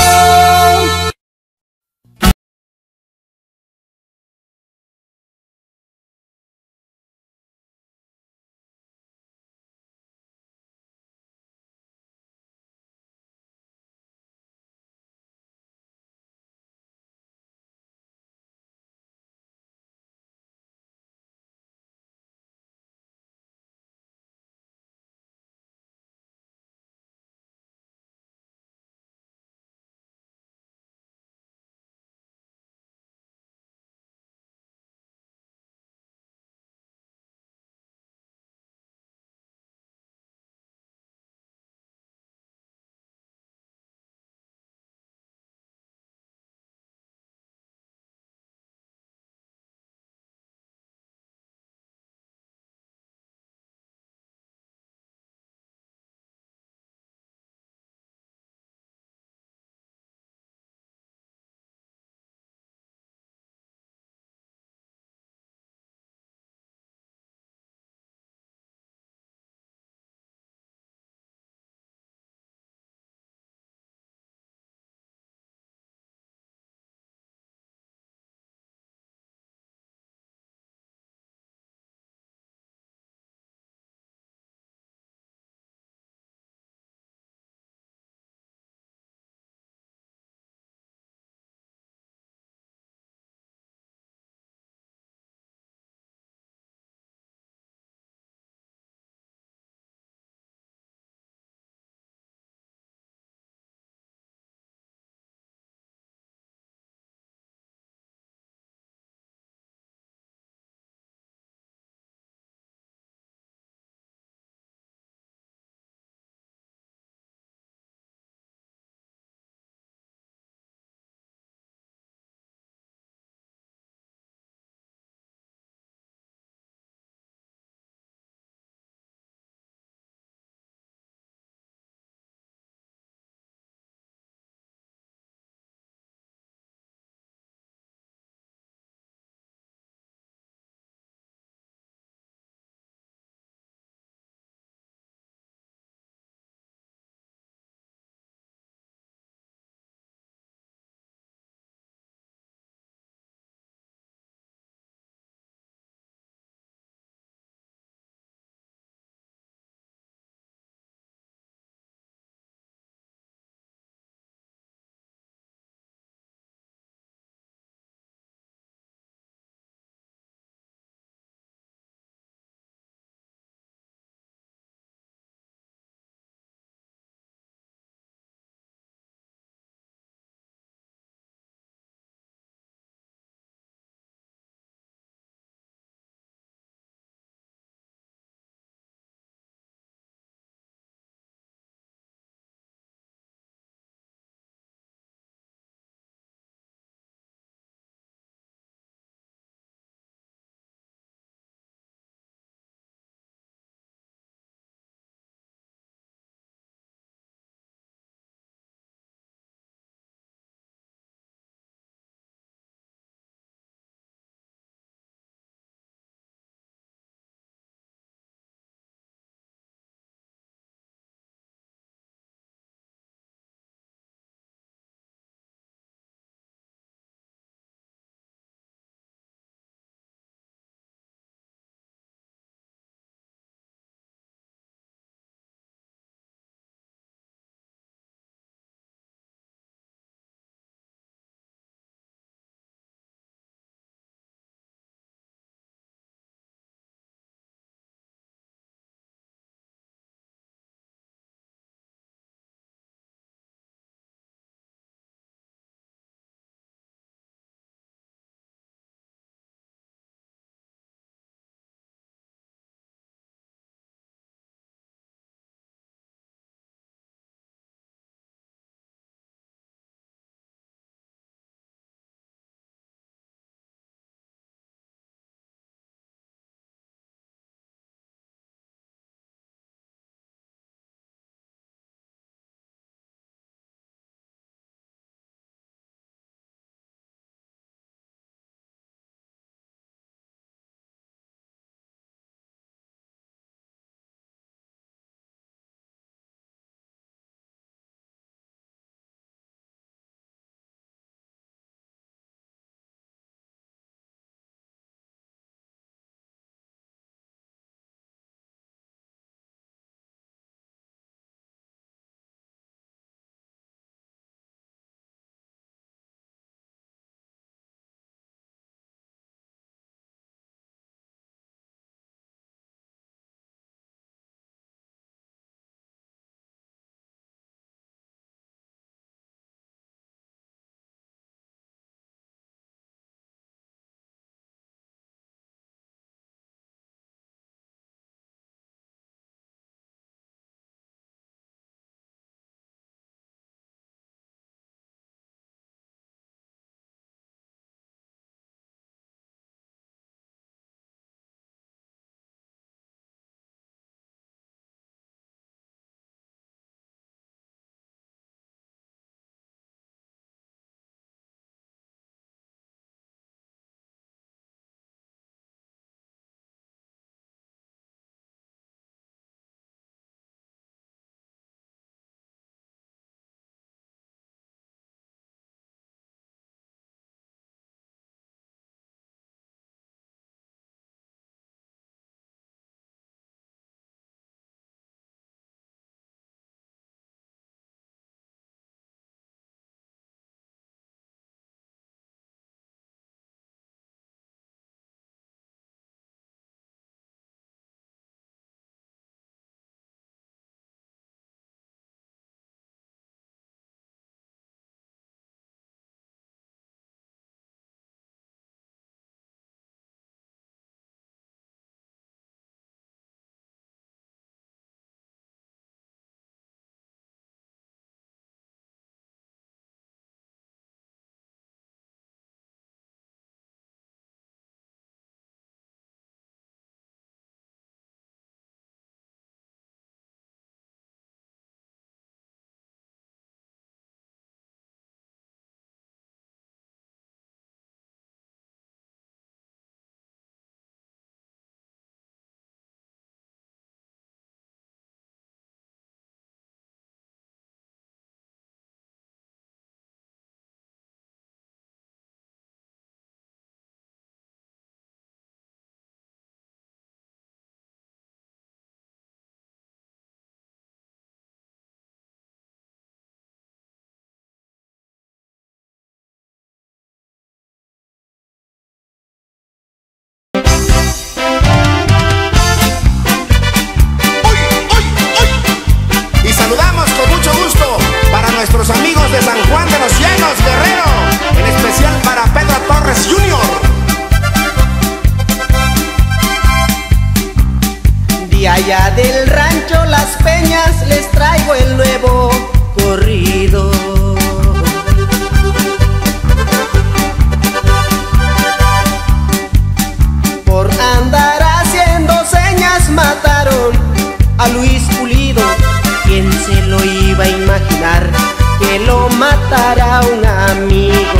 matar a un amigo.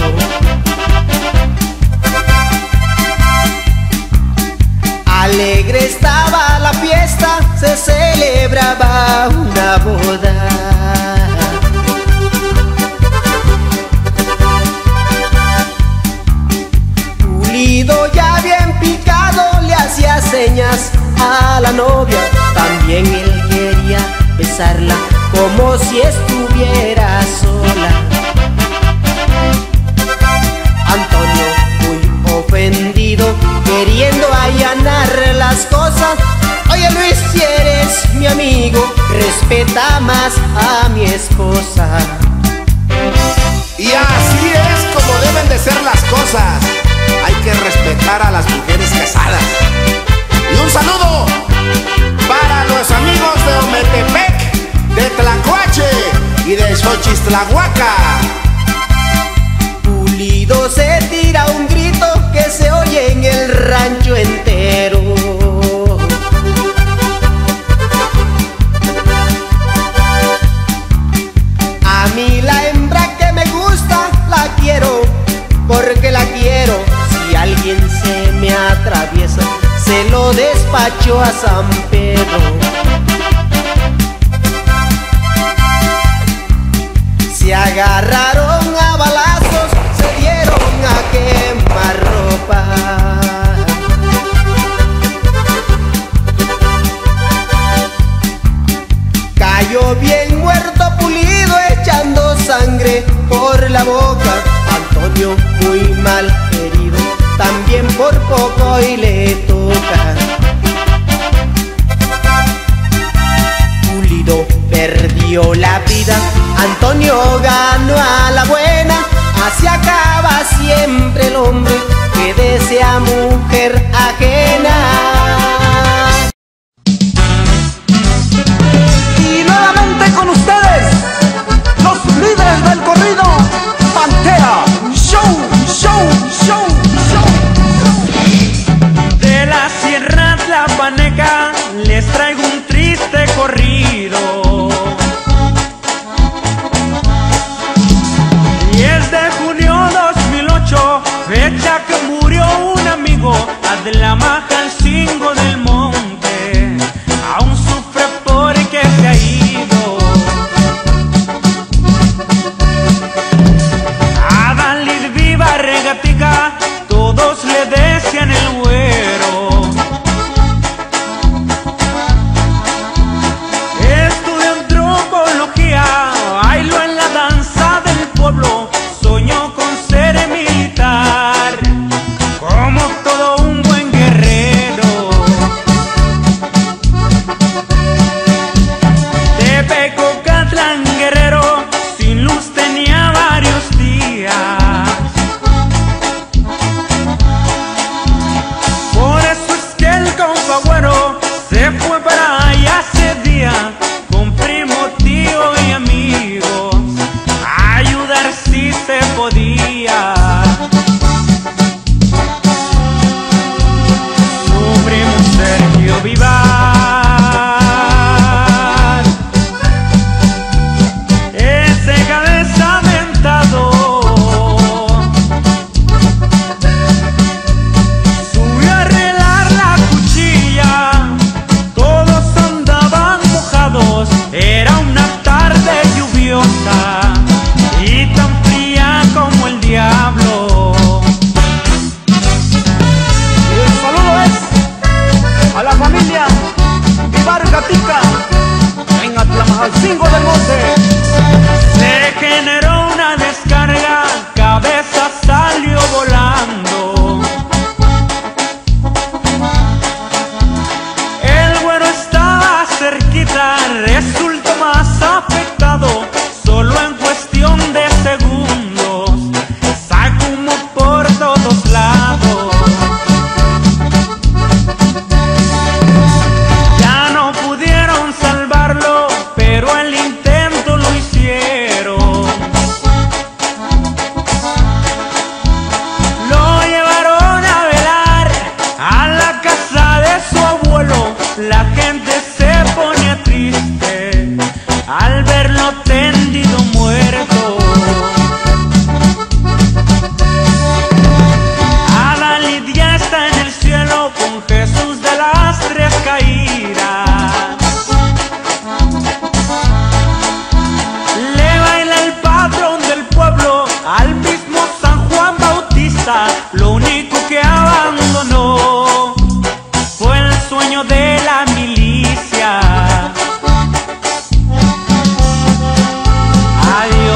Alegre estaba la fiesta, se celebraba una boda. Pulido ya bien picado le hacía señas a la novia, también él quería besarla como si estuviera sola. Antonio muy ofendido, queriendo allanar las cosas: oye Luis, si eres mi amigo, respeta más a mi esposa. Y así es como deben de ser las cosas. Hay que respetar a las mujeres casadas. Y un saludo para los amigos de Ometepec, de Tlacuache y de Xochistlahuaca. Pulido se tira un grito que se oye en el rancho entero. A mí la hembra que me gusta la quiero porque la quiero. Si alguien se me atraviesa, se lo despacho a San Pedro. Se agarraron a balazos, se dieron a quemar ropa. Cayó bien muerto Pulido, echando sangre por la boca. Antonio muy mal herido, también por poco y le toca. Pulido perdió la vida, Antonio ganó a la buena. Así acaba siempre el hombre que desea mujer ajena. Y nuevamente con ustedes, los líderes del corrido, Pantera. Show, show, show, show. De la Sierra Tlapaneca les traigo un triste corrido. 10 de junio 2008, fecha que murió un amigo, Adlama Jalcingo del Monte. Aún sufre porque se ha ido. A Dalid viva Regatica, todos le decían el güero. Estudió antropología, bailó en la danza del pueblo, soñó con ser militar, como todo un buen guerrero.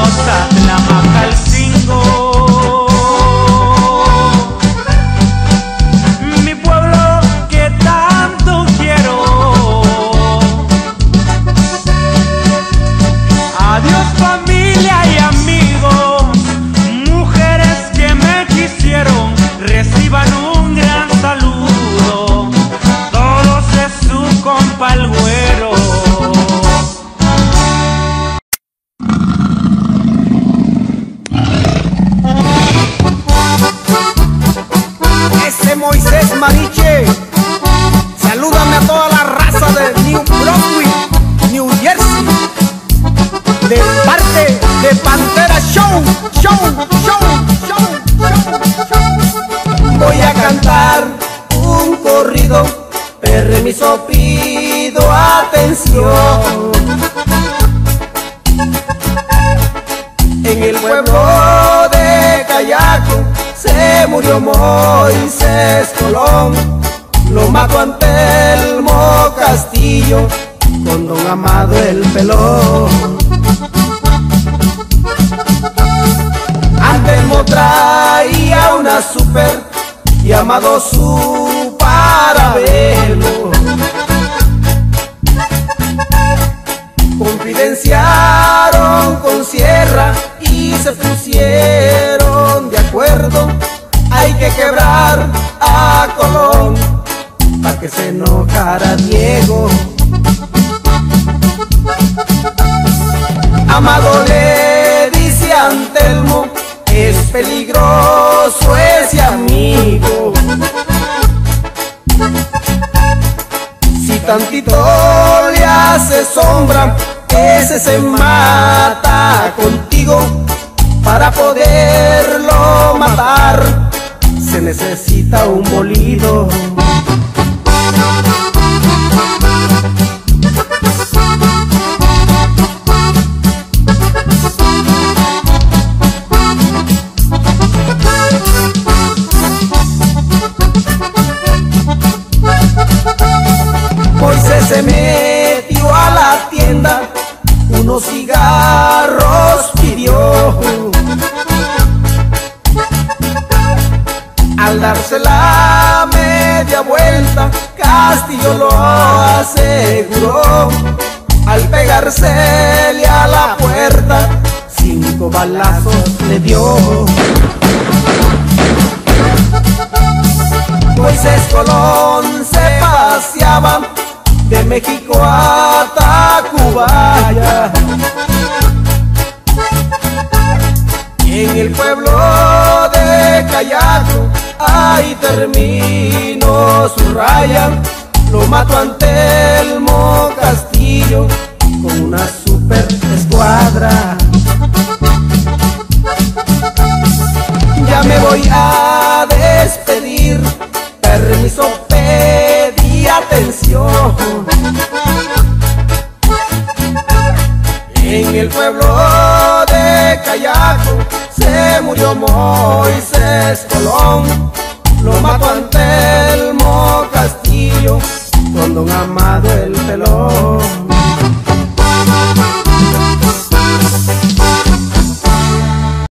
Vamos a Tlaxcalcingo, mi pueblo que tanto quiero. Adiós familia y amigos, mujeres que me quisieron, reciban un gran saludo, todos de su compa el Güero. Ese Moisés Maniche, salúdame a toda la raza de New Brunswick, New Jersey, de parte de Pantera Show. Voy a cantar un corrido, permiso pido atención. En el pueblo de Cayaco se murió Moisés Colón, lo mató Antelmo Castillo con don Amado el Pelón. Antelmo traía una super llamado su Parabelo. Confidenciaron con Sierra y se pusieron de acuerdo. Hay que quebrar a Colón para que se enojara Diego. Amado le dice a Antelmo, es peligroso ese amigo. Si tantito le hace sombra, ese se mata contigo. Para poderlo matar se necesita un molido. Moisés se metió a la tienda, unos cigarros pidió. Al darse la media vuelta, Castillo lo aseguró. Al pegársele a la puerta, 5 balazos le dio. Moisés Colón se paseaba de México a Tacubaya. En el pueblo de Cayaco, ahí terminó su raya. Lo mató Antelmo Castillo con una super escuadra. Ya me voy a despedir, permiso pedí atención. En el pueblo de Cayaco se murió Moisés Colón, lo mató Antelmo Castillo con don Amado el Pelón.